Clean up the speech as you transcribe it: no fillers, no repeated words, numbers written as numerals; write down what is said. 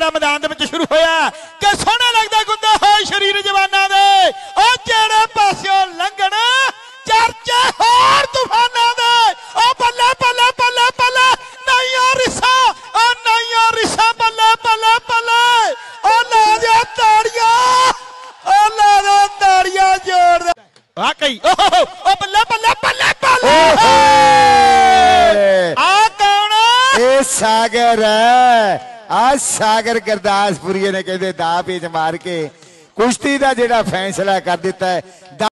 जिहड़ा मैदान दे विच शुरू होया कि सोहना लगदा गुंदे होए शरीर जवानां दे ओ जेड़े पासियों लंघण चर्चे होर तूफानां दे ओ बल्ले बल्ले बल्ले बल्ले नहीं रिसा ओ नहीं रिसा बल्ले बल्ले बल्ले ओ ला दे ताड़ियां ओ ला दे ताड़ियां जोड़ दे वाकई ओ बल्ले बल्ले बल्ले बल्ले आ कौन ए सागर है आज सागर गुरदासपुरी ने कहते दा पेच मार के कुश्ती का जिहड़ा फैसला कर दिता है।